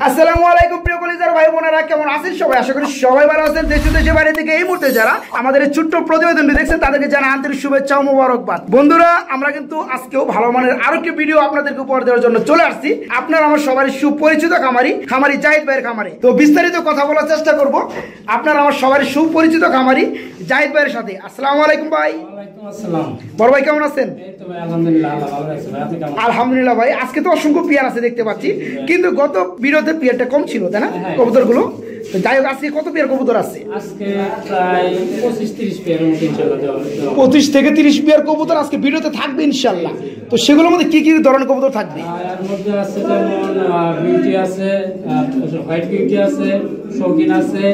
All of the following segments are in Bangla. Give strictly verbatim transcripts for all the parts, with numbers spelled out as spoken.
আসসালামু আলাইকুম প্রিয় কলিজার ভাই বোনেরা, কেমন আছেন সবাই? আশা করি সবাই ভালো আছেন। দেশ দেশের বাইরে থেকে এই মুহূর্তে যারা আমাদের এই ছোট্ট প্রতিবেদনটি দেখছেন তাদেরকে জানা আন্তরিক শুভেচ্ছা ও মোবারকবাদ। বন্ধুরা, আমরা কিন্তু আজকেও ভালো মানের আরো একটি ভিডিও আপনাদেরকে উপহার দেওয়ার জন্য চলে আসছি। আপনারা আমার সবারই সুপরিচিত খামারি খামারি জাহিদ ভাইয়ের খামারে। তো বিস্তারিত কথা বলার চেষ্টা করব আপনারা আমার সবারই সুপরিচিত খামারি জাহিদ ভাইয়ের সাথে। আসসালামু আলাইকুম ভাই। ওয়ালাইকুম আসসালাম। বড় ভাই কেমন আছেন? এই তো ভাই আলহামদুলিল্লাহ, আল্লাহ ভালো রাখছে ভাই। আপনি কেমন? আলহামদুলিল্লাহ ভাই। আজকে তো অসংখ্য পেয়ার আছে দেখতে পাচ্ছি, কিন্তু গত ভিডিওতে পেয়ারটা কম ছিল তাই না কবুতর গুলো? যাই হোক, আজকে কত পেয়ার কবুতর আছে? আজকে প্রায় পঁচিশ তিরিশ পেয়ারের মতো ইনশাআল্লাহ দেওয়া হবে। পঁচিশ থেকে তিরিশ পেয়ার কবুতর আজকে ভিডিওতে থাকবে ইনশাআল্লাহ। তো সেগুলোর মধ্যে কি কি ধরনের কবুতর থাকবে? এর মধ্যে আছে যেমন বিউটি আছে, হোয়াইট বিউটি আছে, শৌখিন আছে,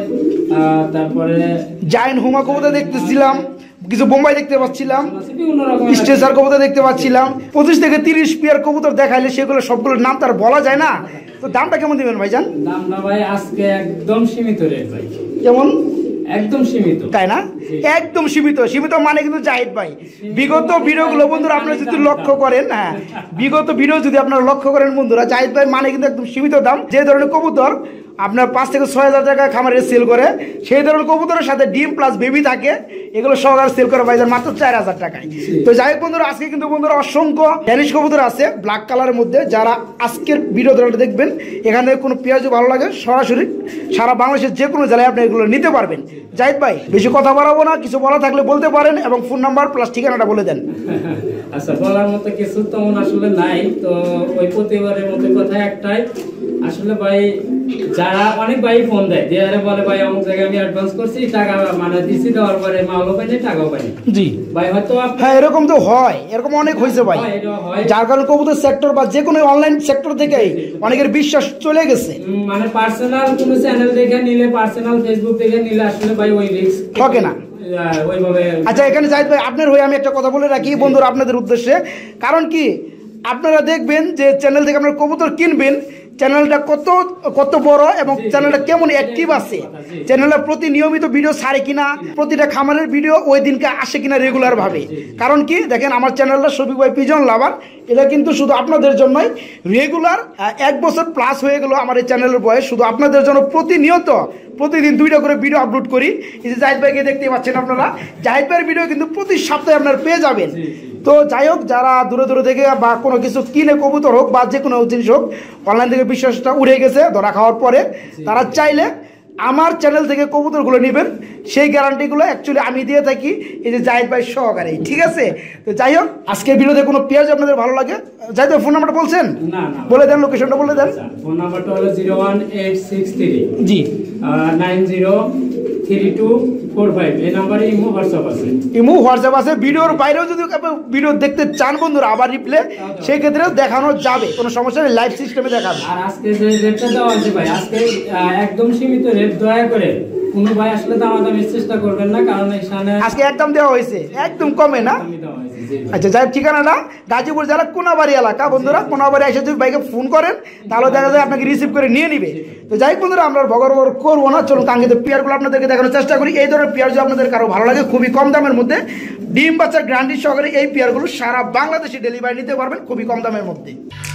তারপরে জায়ান্ট হুমা কবুতর দেখতেছিলাম, কিছু বোম্বাই দেখতে পাচ্ছিলাম, বিভিন্ন রকম স্ট্রেচার কবুতর দেখতে পাচ্ছিলাম। পঁচিশ থেকে তিরিশ পেয়ার কবুতর দেখাইলে সেগুলো সবগুলোর নাম তার বলা যায় না। তো দামটা কেমন দিবেন ভাইজান? দামটা ভাই আজকে একদম সীমিত রেট ভাই। কেমন? একদম সীমিত, তাই না? একদম সীমিত। সীমিত মানে কিন্তু জাহিদ ভাই বিগত ভিডিওগুলো বন্ধুরা আপনারা যদি লক্ষ্য করেন, হ্যাঁ বিগত ভিডিও যদি আপনারা লক্ষ্য করেন বন্ধুরা, জাহিদ ভাই মানে কিন্তু একদম সীমিত দাম। যে ধরনের কবুতর আপনার পাঁচ থেকে ছয় হাজার টাকা খামারে সেল করে, সেই ধরনের কবুতরের সাথে ডিম প্লাস বেবি থাকে, এগুলো সহকারে সেল করে ভাইজান মাত্র চার হাজার টাকায়। তো যাই হোক বন্ধুরা, আজকে কিন্তু বন্ধুরা অসংখ্য ড্যানিশ কবুতর আছে ব্ল্যাক কালারের মধ্যে। যারা আজকের ভিডিওটা দেখবেন, এখানে কোনো পেঁয়াজ ভালো লাগে সরাসরি সারা বাংলাদেশের যে কোনো জেলায় আপনি এগুলো নিতে পারবেন। জাহিদ ভাই বেশি কথা বাড়াবো না, কিছু বলা থাকলে বলতে পারেন এবং ফোন নাম্বার প্লাস ঠিকানাটা বলে দেন। আচ্ছা, বলার মতো কিছু তেমন আসলে নাই, তো ওই প্রতিবারের মতো কথা একটাই। আসলে ভাই যারা অনেক ভাই ফোন দেয়, যে আরে বলে ভাই অমুক জায়গায় আমি অ্যাডভান্স করছি, টাকা মানে দিছি, দেওয়ার পরে মালও পাইনি টাকাও পাইনি। জি ভাই হয়তো হ্যাঁ, এরকম তো হয়, এরকম অনেক হয়েছে ভাই। যার কারণে কবুতর সেক্টর বা যে কোনো অনলাইন সেক্টর থেকে অনেকের বিশ্বাস চলে গেছে। মানে পার্সোনাল কোনো চ্যানেল দেখে নিলে, পার্সোনাল ফেসবুক দেখে নিলে আসলে ভাই ওই রিস্ক থাকে না ওইভাবে। আচ্ছা, এখানে জাহিদ ভাই আপনার হয়ে আমি একটা কথা বলে রাখি বন্ধুরা আপনাদের উদ্দেশ্যে। কারণ কি, আপনারা দেখবেন যে চ্যানেল থেকে আপনারা কবুতর কিনবেন, চ্যানেলটা কত কত বড় এবং চ্যানেলটা কেমন অ্যাক্টিভ আছে, চ্যানেলটা প্রতি নিয়মিত ভিডিও ছাড়ে কিনা, প্রতিটা খামারের ভিডিও ওই দিনকে আসে কিনা রেগুলার ভাবে। কারণ কি দেখেন, আমার চ্যানেলটা শফিক ভাই পিজন লাভার, এটা কিন্তু শুধু আপনাদের জন্যই রেগুলার এক বছর প্লাস হয়ে গেল আমার এই চ্যানেলের বয়স। শুধু আপনাদের জন্য প্রতিনিয়ত প্রতিদিন দুইটা করে ভিডিও আপলোড করি। এই যে জাহিদ ভাইকে দেখতে পাচ্ছেন আপনারা, জাহিদ ভাইয়ের ভিডিও কিন্তু প্রতি সপ্তাহে আপনারা পেয়ে যাবেন। তো যাই হোক, যারা দূরে দূরে থেকে বা কোনো কিছু কিনে কবুতর হোক বা যে কোনো জিনিস হোক, অনলাইন থেকে বিশ্বাসটা উঠে গেছে ধরা খাওয়ার পরে, তারা চাইলে আমার চ্যানেল থেকে কবুতরগুলো নেবেন। সেই গ্যারান্টিগুলো অ্যাকচুয়ালি আমি দিয়ে থাকি এই যে জাহিদ ভাই সহকারে, ঠিক আছে? তো যাই হোক, আজকের ভিডিওতে কোনো পেঁয়াজ আপনাদের ভালো লাগে, জাহিদ ভাই ফোন নাম্বারটা বলছেন, বলে দেন, লোকেশনটা বলে দেন। ফোন নাম্বারটা হলো zero one eight six three জি nine zero three two four five. এই নাম্বারে ইমো হোয়াটসঅ্যাপ আছে। ইমো হোয়াটসঅ্যাপ আছে। ভিডিওর বাইরেও যদি ভিডিও দেখতে চান বন্ধুরা আবার রিপ্লে, সেই ক্ষেত্রেও দেখানো যাবে, কোনো সমস্যা নেই, লাইভ সিস্টেমে দেখাবে। আর আজকে যে রেটটা দেওয়া আছে ভাই, আজকে একদম সীমিত রেট, দয়া করে কোনো ভাই আসলে দামাদামির চেষ্টা করবেন না, কারণ এখানে আজকে একদম দেওয়া হয়েছে, একদম কমে না। আচ্ছা, যাই ঠিকানাটা গাজীপুর জেলা কোনাবাড়ি এলাকা বন্ধুরা। কোনাবাড়ি এসে যদি বাইকে ফোন করেন তাহলে দেখা যায় আপনাকে রিসিভ করে নিয়ে নিবে। তো যাই বন্ধুরা, আমরা বগর বগর করবো না, চলুন কাঙ্ক্ষিত পেয়ারগুলো আপনাদেরকে দেখানোর চেষ্টা করি। এই ধরনের পেয়ার যদি আপনাদের কারো ভালো লাগে, খুবই কম দামের মধ্যে ডিম বাচ্চার গ্যারান্টি সহকারে এই পেয়ারগুলো সারা বাংলাদেশে ডেলিভারি নিতে পারবেন খুবই কম দামের মধ্যে।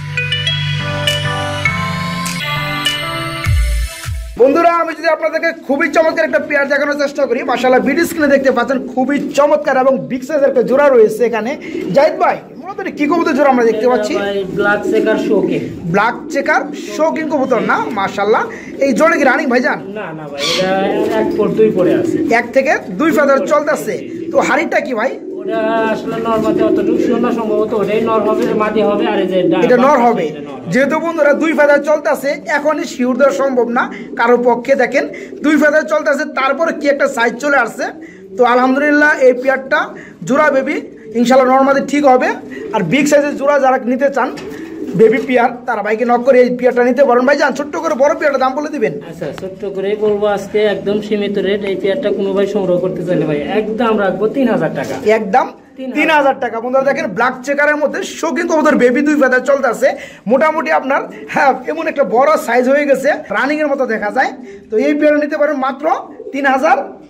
বন্ধুরা, আমি যদি আপনাদেরকে খুবই চমৎকার একটা পেয়ার দেখানোর চেষ্টা করি, মাশাআল্লাহ ভিডিও স্ক্রিনে দেখতে পাচ্ছেন খুবই চমৎকার এবং বিগ সাইজের একটা জোড়া রয়েছে এখানে। জাহিদ ভাই মূলত কি কবুতর জোড়া আমরা দেখতে পাচ্ছি? ব্ল্যাক চেকার শৌখিন। ব্ল্যাক চেকার শৌখিন কবুতর না? মাশাআল্লাহ। এই জোড়া কি রানিং ভাইজান? না না ভাই, এটা এক পর দুই পরে আছে, এক থেকে দুই ফেদার চলতেছে। তো হাড়িটা কি ভাই? ওটা আসলে নরমাতে অতটুকু শিওর না, সম্ভবত ওটাই নর হবে, মাদি হবে, আর এই যে এটা নর হবে। যেহেতু বন্ধুরা দুই ফেদার চলতেছে, এখনই শিওর দেওয়া সম্ভব না কারোর পক্ষে। দেখেন দুই ফেদার চলতেছে, তারপরে কি একটা সাইজ চলে আসছে। তো আলহামদুলিল্লাহ এই পেয়ারটা জোড়া বেবি, ইনশাল্লাহ নর্মালি ঠিক হবে। আর বিগ সাইজের জোড়া যারা নিতে চান বেবি পেয়ার, তারা ভাইকে নক করে এই পেয়ারটা নিতে পারেন। ভাই যান ছোট্ট করে বড় পেয়ারটা দাম বলে দিবেন। আচ্ছা, ছোট্ট করেই বলবো, আজকে একদম সীমিত রেট। এই পেয়ারটা কোনো ভাই সংগ্রহ করতে চাইলে ভাই একদম রাখবো তিন হাজার টাকা, একদম তিন হাজার টাকা। বন্ধুরা দেখেন, ব্ল্যাক চেকারের মধ্যে শৌখিন কবুতর বেবি দুই ফেদার চলতে আছে, মোটামুটি আপনার হ্যাঁ এমন একটা বড় সাইজ হয়ে গেছে, রানিং এর মতো দেখা যায়। তো এই পেয়ার নিতে পারেন মাত্র তিন হাজার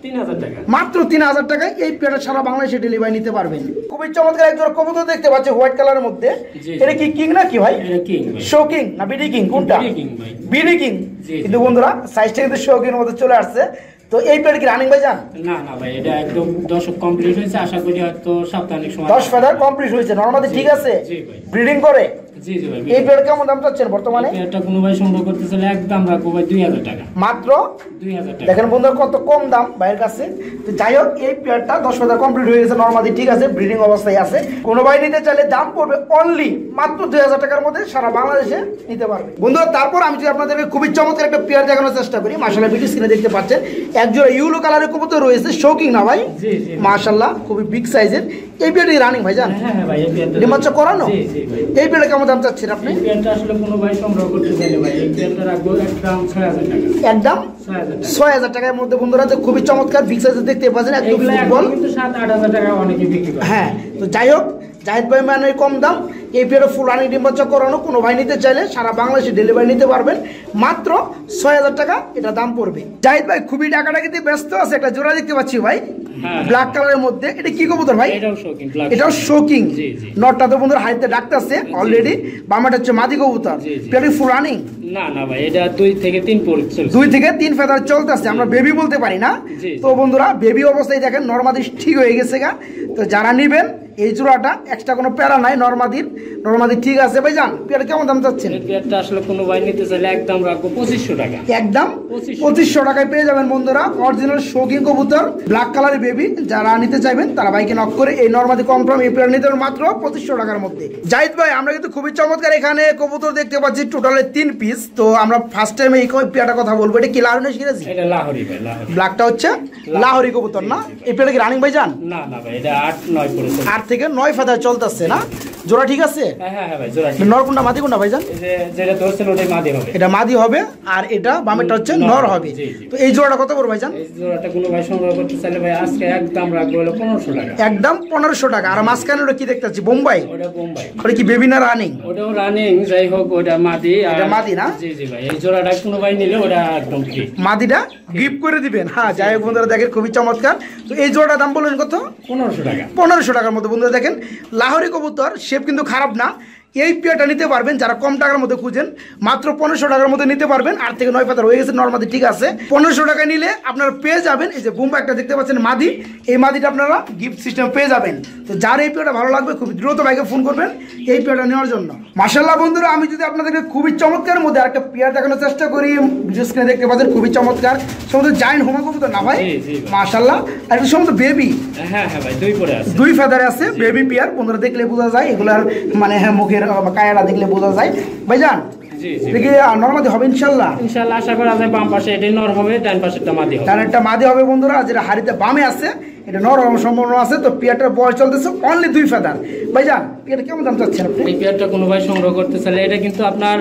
তিন হাজার টাকা, মাত্র তিন হাজার টাকায় এই পেয়ারটা সারা বাংলাদেশে ডেলিভারি নিতে পারবেন। খুবই চমৎকার একজন কবুতর দেখতে পাচ্ছি হোয়াইট কালারের মধ্যে। এটা কি কিং না কি ভাই? শো কিং না বিডি কিং কোনটা? BD king. কিন্তু বন্ধুরা সাইজটা কিন্তু শো কিং এর মধ্যে চলে আসছে। তো এই পেয়ার কি রানিং ভাই জান? না না ভাই, এটা একদম দশক কমপ্লিট হয়েছে, আশা করি হয়তো সপ্তাহের সময় দশ ফেদার কমপ্লিট হয়েছে, নরমালি ঠিক আছে, ব্রিডিং করে। জি জি ভাই। এই পেয়ার কেমন দাম চাচ্ছেন বর্তমানে? এই পেয়ারটা কোনো ভাই সংগ্রহ করতে চাইলে একদম রাখবো ভাই দুই হাজার টাকা, মাত্র দুই হাজার টাকা। দেখেন বন্ধুরা কত কম দাম ভাইয়ের কাছে। তো যাই হোক এই পেয়ারটা দশ ফেদার কমপ্লিট হয়ে গেছে, নরমালি ঠিক আছে, ব্রিডিং অবস্থায় আছে। কোনো ভাই নিতে চাইলে দাম পড়বে অনলি মাত্র দুই হাজার টাকার মধ্যে সারা বাংলাদেশে নিতে পারবে। বন্ধুরা তারপর আমি যদি আপনাদেরকে খুবই চমৎকার একটা পেয়ার দেখানোর চেষ্টা করি, মাশাআল্লাহ ভিডিও স্ক্রিনে দেখতে পাচ্ছেন একজোড়া ইউলো কালারের কবুতর রয়েছে, শৌকিং না ভাই? জি জি মাশাআল্লাহ খুবই বিগ সাইজের। এই পেয়ারটি রানিং ভাই জান? হ্যাঁ হ্যাঁ ভাই, এই পেয়ারটা ডিমাচ্চা করানো। জি জি ভাই। এই পেয়ারটা কেমন দাম চাচ্ছেন আপনি? এই পেয়ারটা আসলে কোনো ভাই সংগ্রহ করতে চাইলে ভাই এই পেয়ারটা রাখবো একদম ছয় হাজার টাকা, একদম ছয় হাজার টাকা। ছয় হাজার টাকার মধ্যে বন্ধুরা যে খুবই চমৎকার বিগ সাইজের দেখতে পাচ্ছেন একদম এগুলো এখন ফুটবল। কিন্তু সাত আট হাজার টাকা অনেকে বিক্রি করে। হ্যাঁ তো যাই হোক জাহিদ ভাই মানে কম দাম এই পেয়ারে ফুল রানিং ডিম বাচ্চা করানো, কোনো ভাই নিতে চাইলে সারা বাংলাদেশে ডেলিভারি নিতে পারবেন মাত্র ছয় হাজার টাকা এটা দাম পড়বে। জাহিদ ভাই খুবই টাকাটাকিতে ব্যস্ত আছে, একটা জোড়া দেখতে পাচ্ছি ভাই ব্ল্যাক কালারের মধ্যে। এটা কি কবুতর ভাই? এটাও শৌকিং, এটাও শৌকিং। জি জি। নটটা তো বন্ধুরা হাইতে ডাকতেছে অলরেডি, বামাটা হচ্ছে মাদি কবুতর। পেয়ারটি ফুল রানিং? না না ভাই, এটা দুই থেকে তিন পড়ে চলছে, দুই থেকে তিন ফেদার চলতেছে, আমরা বেবি বলতে পারি না। তো বন্ধুরা বেবি অবস্থায় দেখেন নরমাদির ঠিক হয়ে গেছে গা। তো যারা নিবেন এই জোড়াটা এক্সট্রা কোনো প্যারা নাই, নরমাদির নরমাদির ঠিক আছে ভাই জান। পেয়ারটা কেমন দাম চাচ্ছেন? এই পেয়ারটা আসলে কোনো ভাই নিতে চাইলে একদম রাখবো পঁচিশশো টাকা, একদম পঁচিশশো টাকায় পেয়ে যাবেন বন্ধুরা অরিজিনাল শৌকিং কবুতর ব্ল্যাক কালারের বেবি। যারা নিতে চাইবেন তারা ভাইকে নক করে এই নরমাদি কনফার্ম এই পেয়ার নিতে মাত্র পঁচিশশো টাকার মধ্যে। জাহিদ ভাই আমরা কিন্তু খুবই চমৎকার এখানে কবুতর দেখতে পাচ্ছি টোটালে তিন পিস। তো আমরা ফার্স্ট টাইম এই পেয়ারটা কথা বলবো, এটা কি লাহোরি না সিরাজি? এটা লাহোরি ভাই, লাহোরি। ব্ল্যাকটা হচ্ছে লাহোরি কবুতর না? এই পেয়ারটা কি রানিং ভাই জান? না না ভাই, এটা আট নয় পড়ে চলছে, আট থেকে নয় ফেদার চলতেছে না? জোড়া ঠিক আছে? হ্যাঁ হ্যাঁ ভাই, জোড়া নর কোনটা মাদি কোনটা ভাই জান? এই যে যেটা ধরছেন ওটাই মাদি হবে, এটা মাদি হবে আর এটা বামেরটা হচ্ছে নর হবে। তো এই জোড়াটা কত পড়বে ভাই জান? এই জোড়াটা কোনো ভাই সংগ্রহ করতে চাইলে ভাই আজকে একদম রাখবো হলো পনেরোশো টাকা, একদম পনেরোশো টাকা। আর মাঝখানে ওটা কি দেখতে পাচ্ছি বোম্বাই? ওটা বোম্বাই। ওটা কি বেবি না রানিং? ওটাও রানিং, যাই হোক ওটা মাদি। এটা মাদি না? জি জি ভাই, এই জোড়াটা কোনো ভাই নিলে ওটা একদম ফ্রি, মাদিটা গিফট করে দিবেন। হ্যাঁ যাই হোক বন্ধুরা দেখেন খুবই চমৎকার। তো এই জোড়াটার দাম বললেন কত? পনেরোশো টাকা, পনেরোশো টাকার মধ্যে। বন্ধুরা দেখেন লাহোরি কবুতর শেপ কিন্তু খারাপ না, এই পেয়ারটা নিতে পারবেন যারা কম টাকার মধ্যে খুঁজেন, মাত্র পনেরোশো টাকার মধ্যে নিতে পারবেন। আট থেকে নয় পাতার হয়ে গেছে নর্মাদি ঠিক আছে। পনেরোশো টাকা নিলে আপনারা পেয়ে যাবেন এই যে বুম্বা একটা দেখতে পাচ্ছেন মাদি, এই মাদিটা আপনারা গিফট সিস্টেম পেয়ে যাবেন। তো যার এই পেয়ারটা ভালো লাগবে খুব দ্রুত ভাইকে ফোন করবেন এই পেয়ারটা নেওয়ার জন্য। মাশাআল্লাহ বন্ধুরা আমি যদি আপনাদেরকে খুবই চমৎকার মধ্যে একটা পেয়ার দেখানোর চেষ্টা করি, বিশেষ করে দেখতে পাচ্ছেন খুবই চমৎকার সমুদ্র জায়েন্ট হোমা কবুতর না ভাই? মাশাআল্লাহ। আর একটু সমুদ্র বেবি, হ্যাঁ হ্যাঁ ভাই, দুই পরে আছে, দুই ফেদারে আছে বেবি পেয়ার। বন্ধুরা দেখলে বোঝা যায় এগুলার মানে হ্যাঁ মুখের কায়াটা দেখলে বোঝা যায় ভাইজান। জি জি। দেখি নরমাদি হবে ইনশাআল্লাহ? ইনশাআল্লাহ আশা করা যায় বাম পাশে এটাই নর হবে, ডান পাশেরটা মাদি হবে। ডান একটা মাদি হবে বন্ধুরা, যেটা হাড়িতে বামে আছে এটা নর হওয়ার সম্ভাবনা আছে। তো পেয়ারটার বয়স চলতেছে অনলি দুই ফেদার। ভাইজান পেয়ারটা কেমন দাম চাচ্ছেন আপনি? এই পেয়ারটা কোনো ভাই সংগ্রহ করতে চাইলে এটা কিন্তু আপনার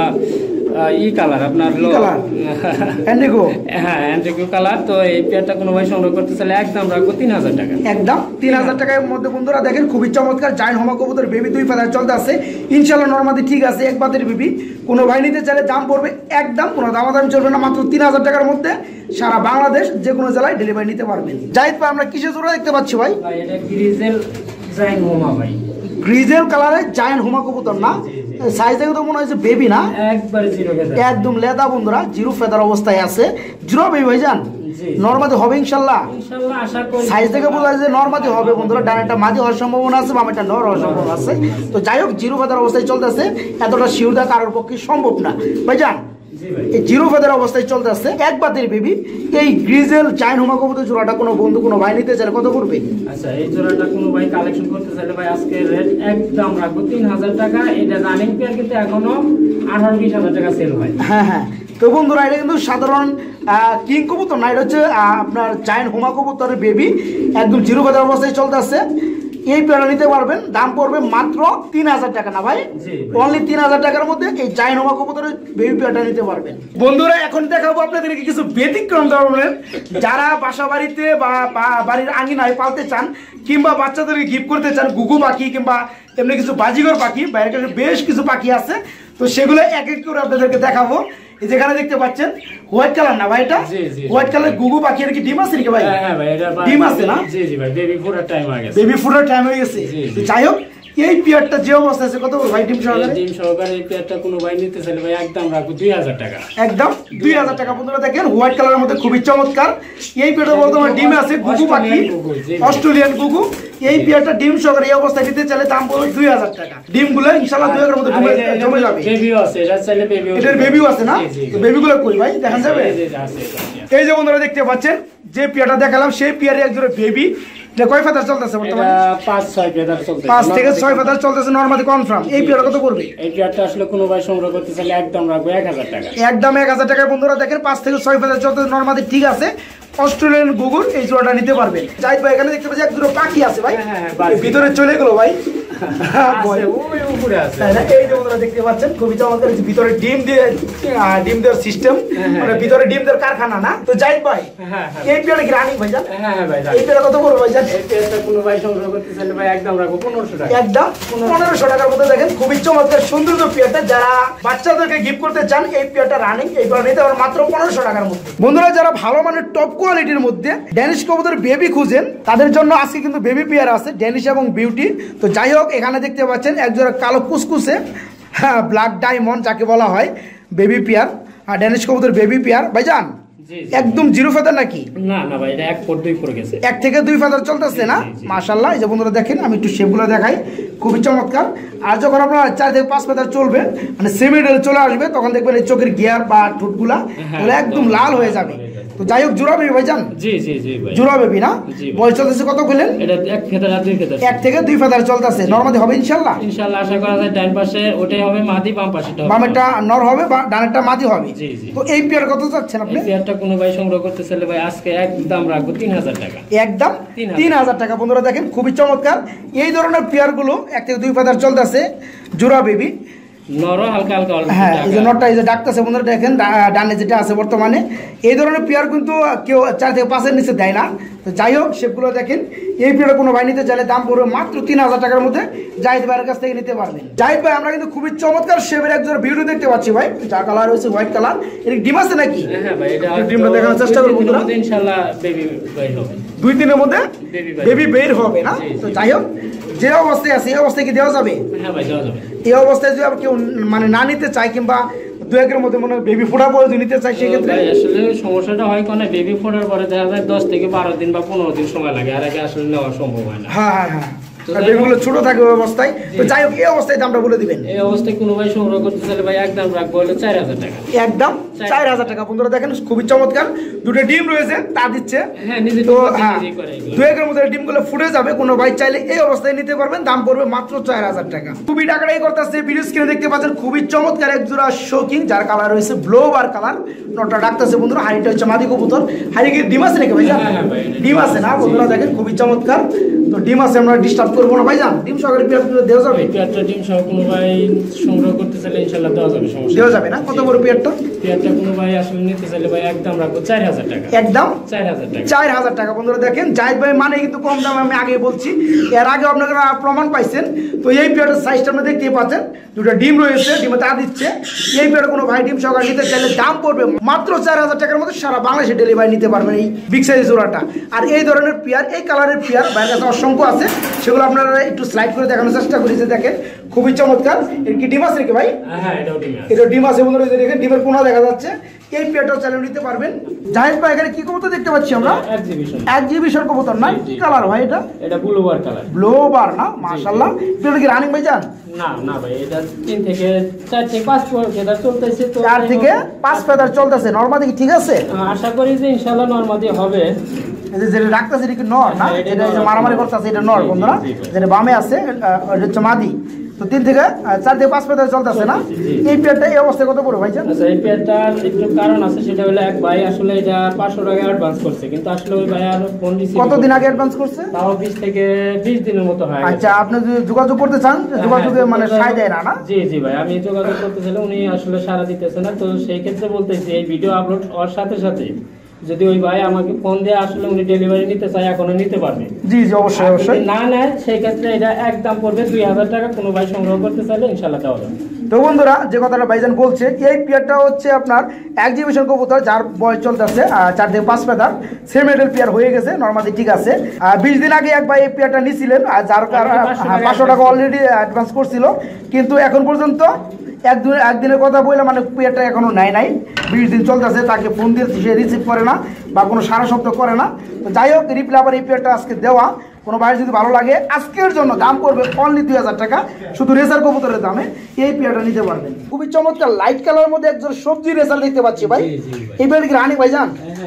ই কালার, আপনার লো এন্ডিগো, হ্যাঁ এন্ডিগো কালার। তো এই পেয়ারটা কোনো ভাই সংগ্রহ করতে চাইলে একদম রাখবো তিন হাজার টাকা, একদম তিন হাজার টাকার মধ্যে। বন্ধুরা দেখেন খুবই চমৎকার জায়েন্ট হোমা কবুতর বেবি দুই ফেদার চলতে আছে ইনশাআল্লাহ নরমাদি ঠিক আছে, এক বাতের বেবি। কোনো ভাই নিতে চাইলে দাম পড়বে একদম কোনো দামাদামি চলবে না, মাত্র তিন হাজার টাকার মধ্যে সারা বাংলাদেশ যে কোনো জেলায় ডেলিভারি নিতে পারবেন। জাহিদ ভাই আমরা কিসের জোড়া দেখতে পাচ্ছি ভাই? ভাই এটা গ্রিজেল জায়েন্ট হোমা ভাই, গ্রিজেল কালারের জায়েন্ট হোমা কবুতর না? সাইজ দেখে তো মনে হচ্ছে বেবি না? একবার জিরো ফেদার, একদম লেদা বন্ধুরা, জিরো ফেদার অবস্থায় আছে। জিরো বেবি ভাইজান? নরমাদি হবে ইনশাআল্লাহ? ইনশাআল্লাহ আশা করি। সাইজ দেখে বোঝা যায় যে নরমাদি হবে বন্ধুরা, ডানেরটা মাদি হওয়ার সম্ভাবনা আছে, বামেরটা নর হওয়ার সম্ভাবনা আছে। তো যাই হোক জিরো ফেদার অবস্থায় চলতেছে, এতটা শিউদা কারোর পক্ষে সম্ভব না ভাইজান। এই জিরো ফেদার অবস্থায় চলতে আসছে এক বাতের বেবি। এই গ্রিজেল জায়েন্ট হোমা কবুতর জোড়াটা কোনো বন্ধু কোনো ভাই নিতে চাইলে কত করবে? আচ্ছা এই জোড়াটা কোনো ভাই কালেকশন করতে চাইলে ভাই আজকে রেট একদম রাখবো তিন হাজার টাকা। এটা রানিং পেয়ার কিন্তু এখনো আঠারো বিশ হাজার টাকা সেল হয়। হ্যাঁ হ্যাঁ। তো বন্ধুরা এটা কিন্তু সাধারণ কিং কবুতর না, এটা হচ্ছে আপনার জায়েন্ট হোমা কবুতরের বেবি, একদম জিরো ফেদার অবস্থায় চলতে আসছে। এই পেয়ারটা নিতে পারবেন, দাম পড়বে মাত্র তিন হাজার টাকা না ভাই? অনলি তিন হাজার টাকার মধ্যে এই জায়েন্ট হোমা কবুতরের বেবি পেয়ারটা নিতে পারবেন। বন্ধুরা এখন দেখাবো আপনাদেরকে কিছু ব্যতিক্রম ধরনের, যারা বাসা বাড়িতে বা বাড়ির আঙিনায় পালতে চান কিংবা বাচ্চাদেরকে গিফট করতে চান ঘুঘু পাখি কিংবা এমনি কিছু বাজিগর পাখি, বাইরের কাছে বেশ কিছু পাখি আছে। তো সেগুলো এক এক করে আপনাদেরকে দেখাবো। এই যেখানে দেখতে পাচ্ছেন হোয়াইট কালার না ভাই, এটা হোয়াইট কালার গুগু পাখি, আর কি ডিম আছে নাকি ভাই? হ্যাঁ ভাই, এটা ডিম আছে না? জি জি ভাই, বেবি ফুডার টাইম হয়ে গেছে। বেবি ফুডার টাইম হয়ে গেছে। তো যাই হোক, এই পেয়ারটা যে অবস্থা আছে কত ভাই ডিম সহকারে? ডিম সহকারে এই পেয়ারটা কোনো ভাই নিতে চাইলে ভাই একদম রাখবো দুই হাজার টাকা। একদম দুই হাজার টাকা। বন্ধুরা দেখেন হোয়াইট কালারের মধ্যে খুবই চমৎকার এই পেয়ারটা বর্তমানে ডিমে আছে গুগু পাখি, অস্ট্রেলিয়ান গুগু। এই পেয়ারটা ডিম সহকারে এই অবস্থায় নিতে চাইলে দাম পড়বে দুই হাজার টাকা। ডিমগুলো ইনশাআল্লাহ দুই হাজার মধ্যে জমে যাবে। বেবিও আছে, এটা চাইলে বেবিও, এটার বেবিও আছে না? তো বেবিগুলো কই ভাই দেখান যাবে? এই যে বন্ধুরা দেখতে পাচ্ছেন যে পেয়ারটা দেখালাম সেই পেয়ারে একজোড়া বেবি। এটা কয় ফেদার চলতেছে বর্তমানে? পাঁচ ছয় ফেদার চলতেছে। পাঁচ থেকে ছয় ফেদার চলতেছে নরমালি কনফার্ম। এই পেয়ারটা কত পড়বে? এই পেয়ারটা আসলে কোনো ভাই সংগ্রহ করতে চাইলে একদম রাখবো এক হাজার টাকা। একদম এক হাজার টাকায় বন্ধুরা দেখেন পাঁচ থেকে ছয় ফেদার চলতেছে নরমালি, ঠিক আছে। অস্ট্রেলিয়ান গুগল এই জোড়াটা নিতে পারবেন। যাই ভাই এখানে দেখতে পাচ্ছি এক দুটো পাখি আছে ভাই, ভিতরে চলে গেল ভাই। এই যে বন্ধুরা দেখতে পাচ্ছেন খুবই চমৎকার, ভিতরে ডিম দিয়ে ডিম দেওয়ার সিস্টেম, মানে ভিতরে ডিম দেওয়ার কারখানা না? তো যাই ভাই এই পেয়ারটা কি রানিং ভাই? এই পেয়ারটা কত পড়বে ভাই? এই পেয়ারটা কোনো ভাই সংগ্রহ করতে চাইলে ভাই একদম রাখবো পনেরোশো টাকা। একদম পনেরোশো টাকার মধ্যে দেখেন খুবই চমৎকার সুন্দর পেয়ারটা। যারা বাচ্চাদেরকে গিফট করতে চান এই পেয়ারটা রানিং, এই পেয়ারটা নিতে পারেন মাত্র পনেরোশো টাকার মধ্যে। বন্ধুরা যারা ভালো মানের টপ কোয়ালিটির মধ্যে ড্যানিশ কবুতর বেবি খুঁজেন তাদের জন্য আজকে কিন্তু বেবি পেয়ার আছে, ড্যানিশ এবং বিউটি। তো যাই হোক এখানে দেখতে পাচ্ছেন একজোড়া কালো কুসকুসে ব্ল্যাক ডায়মন্ড যাকে বলা হয় বেবি পেয়ার, আর ড্যানিশ কবুতর বেবি পেয়ার। ভাইজান একদম জিরো ফেদার নাকি? না না ভাই, এটা এক ফুট দুই ফুট গেছে, এক থেকে দুই ফেদার চলতেছে না? মাশাআল্লাহ। এই যে বন্ধুরা দেখেন আমি একটু শেপগুলো দেখাই, খুবই চমৎকার। আর যখন আপনার চার থেকে পাঁচ ফেদার চলবে মানে সেমিডেলে চলে আসবে তখন দেখবেন এই চোখের গিয়ার বা ঠোঁটগুলা ওগুলো একদম লাল হয়ে যাবে। তো যাই হোক জোড়া বেবি ভাইজান? জি জি জি ভাই, জোড়া বেবি না? বয়স চলতেছে কত বললেন? এটা এক ফেদার আর দুই ফেদার, এক থেকে দুই ফেদার চলতেছে। নরমাদি হবে ইনশাআল্লাহ? ইনশাআল্লাহ আশা করা যায়। ডান পাশে ওটাই হবে মাদি, বাম পাশেটা হবে বামেরটা নর হবে বা ডানেরটা মাদি হবে। জি জি। তো এই পেয়ার কত যাচ্ছেন আপনি? এই পেয়ারটা কোনো ভাই সংগ্রহ করতে চাইলে ভাই আজকে একদম রাখবো তিন হাজার টাকা। একদম তিন হাজার টাকা। বন্ধুরা দেখেন খুবই চমৎকার এই ধরনের পেয়ার গুলো এক থেকে দুই ফেদার চলতেছে, জোড়া বেবি। নর হালকা হালকা, হ্যাঁ এই যে নরটা এই যে ডাকতেছে বন্ধুরা দেখেন ডানে যেটা আছে বর্তমানে, এই ধরনের পেয়ার কিন্তু কেউ চার থেকে পাঁচের নিচে দেয় না। তো যাই হোক শেপগুলো দেখেন, এই পেয়ারটা কোনো ভাই নিতে চাইলে দাম পড়বে মাত্র তিন হাজার টাকার মধ্যে, জাহিদ ভাইয়ের কাছ থেকে নিতে পারবেন। জাহিদ ভাই আমরা কিন্তু খুবই চমৎকার শেপের একজোড়া ভিডিও দেখতে পাচ্ছি ভাই, যার কালার হচ্ছে হোয়াইট কালার। এর ডিম আছে নাকি? হ্যাঁ ভাই, এটা ডিমটা দেখানোর চেষ্টা করব বন্ধুরা। ইনশাআল্লাহ বেবি বের হবে, দুই দিনের মধ্যে বেবি বের হবে না? তো যাই হোক যে অবস্থায় আছে এই অবস্থায় কি দেওয়া যাবে? হ্যাঁ ভাই দেওয়া যাবে। এই অবস্থায় যদি কেউ মানে না নিতে চায় কিংবা দু একের মধ্যে মনে বেবি ফোটা পরে যদি নিতে চায় সেক্ষেত্রে? আসলে সমস্যাটা হয় কোন বেবি ফোটার পরে দেখা যায় দশ থেকে বারো দিন বা পনেরো দিন সময় লাগে, আর আগে আসলে নেওয়া সম্ভব হয় না। হ্যাঁ হ্যাঁ হ্যাঁ, বেবিগুলো ছোট থাকে ওই অবস্থায়। তো যাই হোক এই অবস্থায় দামটা বলে দিবেন। এই অবস্থায় কোনো ভাই সংগ্রহ করতে চাইলে ভাই একদম রাখবো হলো চার হাজার টাকা। একদম চার হাজার টাকা। বন্ধুরা দেখেন খুবই চমৎকার, দুটো ডিম রয়েছে তা দিচ্ছে। হ্যাঁ নিজে তো হ্যাঁ দু একের মধ্যে ডিমগুলো ফুটে যাবে, কোনো ভাই চাইলে এই অবস্থায় নিতে পারবেন, দাম পড়বে মাত্র চার হাজার টাকা। খুবই টাকাটাই করতেছে। ভিডিও স্ক্রিনে দেখতে পাচ্ছেন খুবই চমৎকার এক জোড়া শৌকিং, যার কালার রয়েছে ব্লু বার কালার। নটা ডাকতেছে বন্ধুরা, হাড়িটা হচ্ছে মাদি কবুতর। হাড়ি কি ডিম আছে নাকি ভাই? ডিম আছে না? বন্ধুরা দেখেন খুবই চমৎকার। তো ডিম আছে, আমরা ডিস্টার্ব করবো না ভাইজান। ডিম সহকারে পেয়ারটা দেওয়া যাবে? পেয়ারটা ডিম সহ কোনো ভাই সংগ্রহ করতে চাইলে ইনশাআল্লাহ দেওয়া যাবে, সমস্যা দেওয়া যাবে না? কত বড় পেয়ারটা? পেয়ারটা কোনো ভাই আসলে নিতে চাইলে ভাই একদম রাখবো চার হাজার টাকা। একদম চার হাজার টাকা। চার হাজার টাকা। বন্ধুরা দেখেন জাহিদ ভাই মানে কিন্তু কম দাম, আমি আগে বলছি, এর আগে আপনারা প্রমাণ পাইছেন। তো এই পেয়ারটার সাইজটা আপনি দেখতেই পাচ্ছেন, দুটো ডিম রয়েছে, ডিমে তা দিচ্ছে। এই পেয়ারটা কোনো ভাই ডিম সহকারে নিতে চাইলে দাম পড়বে মাত্র চার হাজার টাকার মধ্যে সারা বাংলাদেশে ডেলিভারি নিতে পারবেন এই বিগ সাইজ জোড়াটা। আর এই ধরনের পেয়ার, এই কালারের পেয়ার বাইরের কাছে অসংখ্য আছে, সেগুলো আপনারা একটু স্লাইড করে দেখানোর চেষ্টা করি। যে দেখেন খুবই চমৎকার। এর কি ডিম আছে নাকি ভাই? হ্যাঁ এটাও ডিম আছে। এটা ডিম আছে বন্ধুরা, দেখেন ডিমের কোনা দেখা যাচ্ছে। এই পেয়ারটাও চালিয়ে নিতে পারবেন। জাহিদ ভাই এখানে কি কবুতর দেখতে পাচ্ছি আমরা? এক্সিবিশন। এক্সিবিশন কবুতর না? কি কালার ভাই এটা? এটা blue bar colour. Blue bar না? মাশাআল্লাহ। এটা কি রানিং ভাই জান? না না ভাই, এটা তিন থেকে চার থেকে পাঁচ ফেদার চলতেছে। তো চার থেকে পাঁচ ফেদার চলতেছে। নরমাদি কি ঠিক আছে? আশা করি যে ইনশাআল্লাহ নরমাদি হবে। এই যে যেটা রাখতেছে এটা কি নর না? এটা যে মারামারি করতেছে এটা নর বন্ধুরা, যেটা বামে আছে এটা হচ্ছে মাদি। তো তিন থেকে চার থেকে পাঁচ ফেদার চলতেছে না? এই পেয়ারটা এই অবস্থায় কত পড়ে ভাই? আচ্ছা এই পেয়ারটার একটু কারণ আছে, সেটা হলো এক ভাই আসলে এটা পাঁচশো টাকা অ্যাডভান্স করছে, কিন্তু আসলে ওই ভাই আর ফোন রিসিভ কতদিন আগে অ্যাডভান্স করছে? তাও বিশ থেকে বিশ দিনের মতো হয়। আচ্ছা আপনি যদি যোগাযোগ করতে চান যোগাযোগে মানে সায় দেয় না? না জি জি ভাই, আমি যোগাযোগ করতে চাইলে উনি আসলে সারা দিতেছে না। তো সেই ক্ষেত্রে বলতেছি এই ভিডিও আপলোড হওয়ার সাথে সাথে যদি ওই ভাই আমাকে ফোন দিয়ে আসলে উনি ডেলিভারি নিতে চায় এখনো নিতে পারবে। জি জি অবশ্যই অবশ্যই। না নেয় সেই ক্ষেত্রে এটা একদম পড়বে দুই হাজার টাকা। কোনো ভাই সংগ্রহ করতে চাইলে ইনশাআল্লাহ দেওয়া যাবে। তো বন্ধুরা যে কথাটা ভাইজান বলছে, এই পেয়ারটা হচ্ছে আপনার এক্সিবিশন কবুতর, যার বয়স চলতেছে চার থেকে পাঁচ পেতার, সেম এডেল পেয়ার হয়ে গেছে, নর্মালি ঠিক আছে। বিশ দিন আগে এক ভাই এই পেয়ারটা নিয়েছিলেন, আর যার কারণে পাঁচশো টাকা অলরেডি অ্যাডভান্স করছিল, কিন্তু এখন পর্যন্ত একদিন একদিনের কথা বললে মানে পেয়ারটা এখনো নাই নাই বিশ দিন চলতেছে, তাকে ফোন দিয়ে সে রিসিভ করে না বা কোনো সারা শব্দ করে না। তো যাই হোক, রিপ্লাই আবার এই পেয়ারটা আজকে দেওয়া, কোনো ভাইয়ের যদি ভালো লাগে আজকের জন্য দাম করবে অনলি দুই হাজার টাকা, শুধু রেসার কবুতরের দামে এই পেয়ারটা নিতে পারবেন। খুবই চমৎকার লাইট কালারের মধ্যে একজন সবজি রেসার দেখতে পাচ্ছি ভাই, এই পেয়ারটা কি রানিং ভাইজান?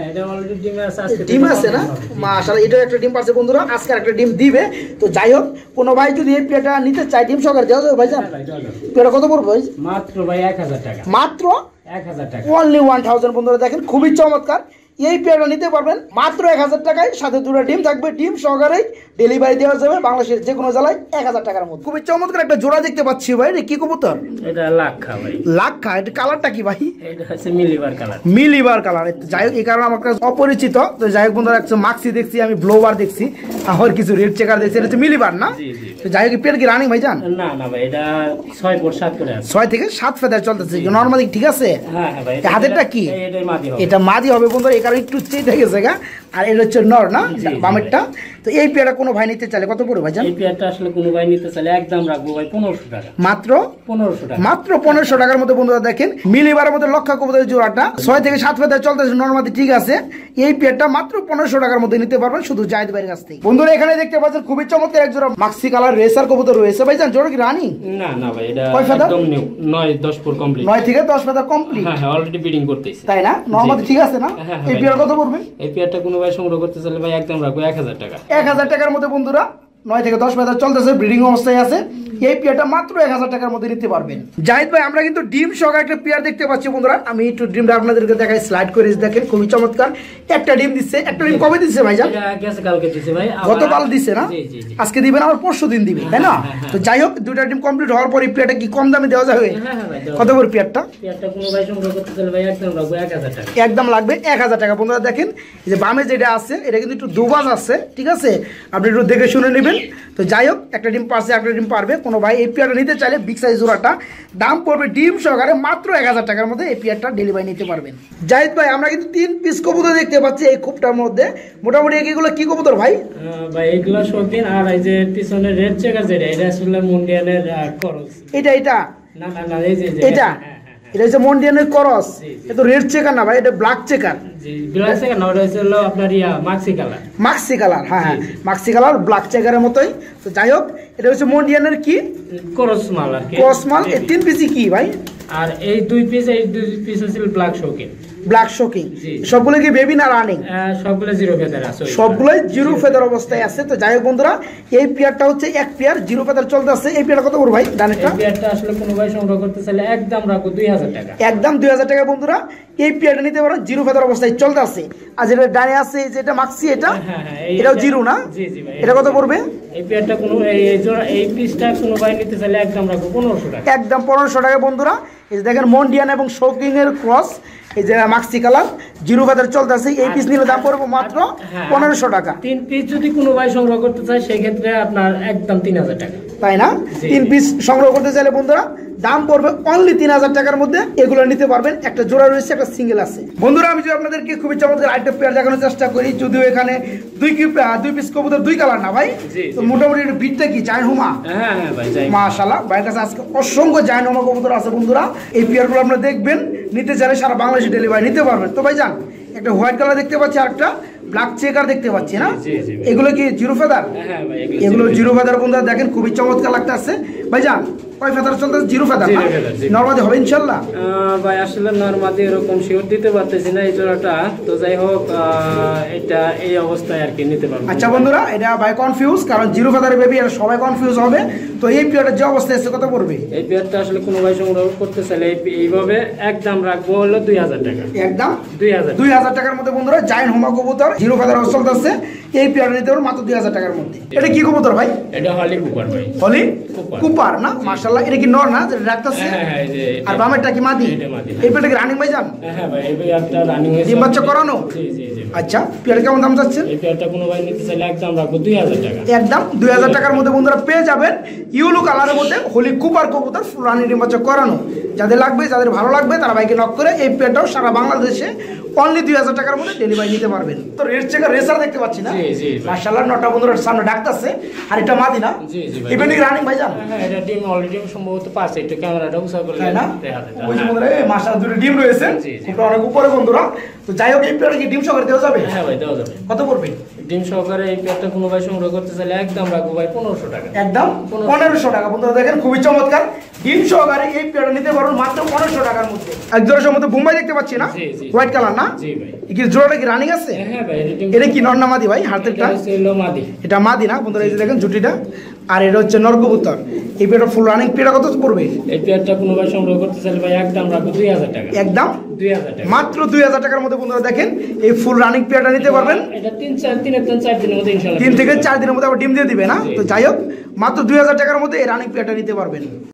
ডিম আছে না, মাশাআল্লাহ, এটাও একটা ডিম পাচ্ছে বন্ধুরা, আজকে একটা ডিম দিবে। তো যাই হোক, কোনো ভাই যদি এই পেয়ারটা নিতে চায় ডিম সহকারে দেওয়া যাবে ভাইজান? পেয়ারটা কত পড়বে ভাই? মাত্র ভাই এক হাজার টাকা, মাত্র এক হাজার টাকা, অনলি ওয়ান থাউজেন্ড। বন্ধুরা দেখেন খুবই চমৎকার, এই পেয়ারটা নিতে পারবেন মাত্র এক হাজার টাকায়, সাথে দুটো ডিম থাকবে, ডিম সহকারেই ডেলিভারি দেওয়া যাবে বাংলাদেশের যে কোনো জেলায় এক হাজার টাকার মধ্যে। খুবই চমৎকার একটা জোড়া দেখতে পাচ্ছি ভাই, এটা কি কবুতর? এটা লাক্ষা ভাই। লাক্ষা, এটা কালারটা কি ভাই? এটা হচ্ছে মিলিবার কালার। মিলিবার কালার, যাই হোক এই কারণে আমার কাছে অপরিচিত। তো যাই হোক বন্ধুরা, একটা মাক্সি দেখছি আমি, ব্লোবার দেখছি, আর কিছু রেড চেকার দেখছি, এটা হচ্ছে মিলিবার না? তো যাই হোক, পেয়ার কি রানিং ভাই জান? না না ভাই, এটা ছয় পর সাত করে আছে, ছয় থেকে সাত ফেদার চলতেছে নরমালি, ঠিক আছে? হ্যাঁ হ্যাঁ ভাই। হাতেরটা কি? এটাই মাদি হবে, এটা মাদি হবে বন্ধুরা, এই কারণে একটু চেয়ে থেকে গেছে গা, আর এটা হচ্ছে নর না বামেরটা। তো এই পেয়ারটা কোনো ভাই নিতে চাইলে কত পড়বে ভাই জান? এই পেয়ারটা আসলে কোনো ভাই নিতে চাইলে একদম রাখবো ভাই পনেরোশো টাকা, মাত্র পনেরোশো টাকা, মাত্র পনেরোশো টাকার মধ্যে। বন্ধুরা দেখেন, মিলিবারের মধ্যে লক্ষা কবুতরের জোড়াটা ছয় থেকে সাত ফেদার চলতেছে নরমালি, ঠিক আছে? এই পেয়ারটা মাত্র পনেরোশো টাকার মধ্যে নিতে পারবেন শুধু জায়েদ ভাইয়ের কাছ থেকে। বন্ধুরা এখানে দেখতে পাচ্ছেন খুবই চমৎকার এক জোড়া মাক্সি কালার রেসার কবুতর রয়েছে ভাই জান, জোড়া কি রানিং? না না ভাই, এটা কয় ফেদার? একদম নিউ, নয় দশ পর কমপ্লিট, নয় থেকে দশ ফেদার কমপ্লিট। হ্যাঁ হ্যাঁ, অলরেডি বিডিং করতেছি, তাই না? নরমালি ঠিক আছে না? হ্যাঁ, এই পেয়ার কত পড়বে? এই পেয়ারটা কোনো ভাই সংগ্রহ করতে চাইলে ভাই একদম রাখবো এক হাজার টাকা, এক হাজার টাকার মধ্যে বন্ধুরা, নয় থেকে দশ ফেদার চলতেছে, ব্রিডিং অবস্থায় আছে, এই পেয়ারটা মাত্র এক হাজার টাকার মধ্যে নিতে পারবেন। জাহিদ ভাই, আমরা কিন্তু ডিম সহ একটা পেয়ার দেখতে পাচ্ছি বন্ধুরা, আমি একটু ডিমটা আপনাদেরকে দেখাই, স্লাইড করে দেখেন, খুবই চমৎকার। একটা ডিম দিচ্ছে, একটা ডিম কবে দিচ্ছে ভাইজান? এটা গেছে কালকে দিছে ভাই, গতকাল দিচ্ছে না? জি জি জি, আজকে দিবেন, আবার পরশু দিন দিবে, তাই না? তো যাই হোক, দুইটা ডিম কমপ্লিট হওয়ার পর এই পেয়ারটা কি কম দামে দেওয়া যাবে? হ্যাঁ হ্যাঁ ভাই, কত করে পেয়ারটা? পেয়ারটা কোনো ভাই সংগ্রহ করতে চাইলে ভাই একদম রাখবো এক হাজার টাকা, একদম লাগবে এক হাজার টাকা। বন্ধুরা দেখেন, এই যে বামে যেটা আছে এটা কিন্তু একটু দুবাজ আছে, ঠিক আছে? আপনি একটু দেখে শুনে নেবেন। তো যাই হোক, একটা ডিম পারছে, একটা ডিম পারবে। কোনো ভাই এই পেয়ারটা নিতে চাইলে বিগ সাইজ জোড়াটা দাম পড়বে ডিম সহকারে মাত্র এক হাজার টাকার মধ্যে এই পেয়ারটা ডেলিভারি নিতে পারবেন। জাহিদ ভাই, আমরা কিন্তু তিন পিস কবুতর দেখতে পাচ্ছি এই খোপটার মধ্যে, মোটামুটি এগুলো কি কবুতর ভাই? ভাই এগুলো শৌখিন, আর এই যে পিছনে রেড চেকার যেটা, এটা আসলে মুন্ডিয়ানের করস। এটা এটা না না না, এই যে এটা এটা হচ্ছে মন্ডিয়ানের করস, এটা তো রেড চেকার না ভাই, এটা ব্ল্যাক চেকার। জি, ব্ল্যাক চেকার না, ওটা হলো আপনার ইয়া মাক্সি কালার, মাক্সি কালার, হ্যাঁ হ্যাঁ, মাক্সি কালার ব্ল্যাক চেকারের মতোই। তো যাই হোক, এটা হচ্ছে মন্ডিয়ানের কি করস মাল আর কি, ক্রস মাল। এই তিন পিসই কি ভাই? আর এই দুই পিস, এই দুই পিস হচ্ছে ব্ল্যাক শৌখিন, ব্ল্যাক শোকিং। সবগুলো কি বেবি না রানিং? সবগুলো জিরো ফেদার আছে, সবগুলোই জিরো ফেদার অবস্থায় আছে। তো যাই হোক বন্ধুরা, এই পেয়ারটা হচ্ছে এক পেয়ার জিরো ফেদার চলতে আছে। এই পেয়ারটা কত করে ভাই? ডানেরটা এই পেয়ারটা আসলে কোনো ভাই সংগ্রহ করতে চাইলে একদম রাখবো দুই হাজার টাকা, একদম দুই হাজার টাকা। বন্ধুরা এই পেয়ারটা নিতে পারো, জিরো ফেদার অবস্থায় চলতে আছে। আর যেটা ডানে আছে যেটা মাক্সি, এটা এটাও জিরো না? জি জি ভাই। এটা কত পড়বে? এই পেয়ারটা কোনো এই জোড়া এই পিসটা কোনো ভাই নিতে চাইলে একদম রাখবো পনেরোশো টাকা, একদম পনেরোশো টাকা। বন্ধুরা এই যে দেখেন, মন্ডিয়ান এবং শৌকিং এর ক্রস, এই যে মাক্সি কালার জিরো ফেদার চলতে আছে। এই পিস নিলে দাম পড়বে মাত্র পনেরোশো টাকা। তিন পিস যদি কোনো ভাই সংগ্রহ করতে চায় সেক্ষেত্রে আপনার একদম তিন হাজার টাকা, তাই না? তিন পিস সংগ্রহ করতে চাইলে বন্ধুরা দাম পড়বে অনলি তিন হাজার টাকার মধ্যে, এগুলো নিতে পারবেন। একটা জোড়া রয়েছে, একটা সিঙ্গেল আছে। বন্ধুরা আমি যদি আপনাদেরকে খুবই চমৎকার আইটেম পেয়ার দেখানোর চেষ্টা করি, যদিও এখানে দুই কি দুই পিস কবুতর দুই কালার না ভাই, তো মোটামুটি একটু বিটটা কি জায়ন হুমা। হ্যাঁ হ্যাঁ ভাই, মাশাআল্লাহ, ভাইয়ের কাছে আজকে অসংখ্য জায়ন হুমা কবুতর আছে। বন্ধুরা এই পেয়ারগুলো আপনারা দেখবেন, নিতে চাইলে সারা বাংলাদেশে ডেলিভারি নিতে পারবেন। তো ভাই যান, একটা হোয়াইট কালার দেখতে পাচ্ছি, আর একটা ব্ল্যাক চেকার দেখতে পাচ্ছি না? এগুলো কি জিরো ফেদার? এগুলো জিরো ফেদার। বন্ধুরা দেখেন খুবই চমৎকার লাগতে আছে। ভাই যান, কয় ফেদার চলতে? জিরো ফেদার না? নরমাদি হবে ইনশাআল্লাহ ভাই? আসলে নরমাদি এরকম শিওর দিতে পারতেছি না এই জোড়াটা, তো যাই হোক এটা এই অবস্থায় আর কি নিতে পারবো। আচ্ছা বন্ধুরা, এটা ভাই কনফিউজ, কারণ জিরো ফেদার বেবি, এটা সবাই কনফিউজ হবে। তো এই পেয়ারটা যে অবস্থায় আছে কত পড়বে? এই পেয়ারটা আসলে কোনো ভাই সংগ্রহ করতে চাইলে এইভাবে একদম রাখবো হলো দুই হাজার টাকা, একদম দুই হাজার দুই হাজার টাকার মধ্যে বন্ধুরা জায়ান্ট হোমা কবুতর জিরো ফেদার চলতে আছে, এই পেয়ারটা নিতে পারবেন মাত্র দুই হাজার টাকার মধ্যে। এটা কি কবুতর ভাই? এটা হলি কুপার ভাই। হলি কুপার। কুপার না, মাশাআল্লাহ। এটা কি নর না যেটা ডাকতেছে? হ্যাঁ হ্যাঁ, এই যে এটা- আর বামেরটা কি মাদি? এটা মাদি। এই পেয়ারটা কি রানিং ভাই জান? হ্যাঁ হ্যাঁ ভাই, এই পেয়ারটা রানিং হয়েছে। ডিম বাচ্চা করানো? জি জি জি। আচ্ছা, পেয়ারটা কেমন দাম যাচ্ছেন? এই পেয়ারটা কোনো ভাই নিতে চাইলে একদম রাখবো দুই হাজার টাকা। একদম দুই হাজার টাকার মধ্যে বন্ধুরা পেয়ে যাবেন ইউলো কালারের মধ্যে হলি কুপার কবুতর ফুল রানি ডিম বাচ্চা করানো। যাদের লাগবে, যাদের ভালো লাগবে তারা বাইকে নক করে এই পেয়ারটাও সারা বাংলাদেশে অনলি দুই হাজার টাকার মধ্যে ডেলিভারি নিতে পারবেন। তো রেড চেকার রেসার দেখতে পাচ্ছি না? জি জি ভাই। মাশাআল্লাহ, নটা বন্ধুরা সামনে ডাকতেছে। আর এটা মাদি না? জি জি ভাই। ইভেন্টিং রানিং ভাই জান? হ্যাঁ, এটা ডিম অলরেডি সম্ভবত পাঁচ, একটু ক্যামেরাটা উঁচা করলে তাই না? দেখা যায়। ওই যে হ্যাঁ। বন্ধুরা এই মাশাআল্লাহ দুটো ডিম রয়েছে, জি, জি। এটা অনেক উপরে বন্ধুরা। তো যাই হোক, এই পেয়ারে কি ডিম সহকারে দেওয়া যাবে? হ্যাঁ ভাই, দেওয়া যাবে। কত পড়বে? ডিম সহকারে এই পেয়ারটা কোনো ভাই সংগ্রহ করতে চাইলে একদম রাখবো ভাই পনেরোশো টাকা। একদম পনেরোশো টাকা। বন্ধুরা দেখেন খুবই চমৎকার ডিম সহকারে এই পেয়ারটা নিতে পারবেন মাত্র পনেরোশো টাকার মধ্যে। এক জোড়া সম্মত বোম্বাই দেখতে পাচ্ছি না? জি, জি। হোয়াইট কালার না? জি ভাই। এই কি জোড়াটা কি রানিং আছে? হ্যাঁ ভাই, এটা ডিম- এটা কি নর না মাদি ভাই? হাতেরটা এটা হচ্ছে হলো মাদি। এটা মাদি না বন্ধুরা? এই যে দেখেন জুটিটা, আর এটা হচ্ছে নর কবুতর। এই পেয়ারটা ফুল রানিং, পেয়ারটা কত পড়বে? এই পেয়ারটা কোনো ভাই সংগ্রহ করতে চাইলে ভাই একদম রাখবো দুই হাজার টাকা। একদম দুই হাজার টাকা। মাত্র দুই হাজার টাকার মধ্যে বন্ধুরা দেখেন এই ফুল রানিং পেয়ারটা নিতে পারবেন। এটা তিন চার তিনের তিন চার দিনের মধ্যে ইনশাআল্লাহ তিন থেকে চার দিনের মধ্যে আবার ডিম দিয়ে দিবে না? জি। তো যাই হোক, মাত্র দুই হাজার টাকার মধ্যে এই রানিং পেয়ারটা নিতে পারবেন।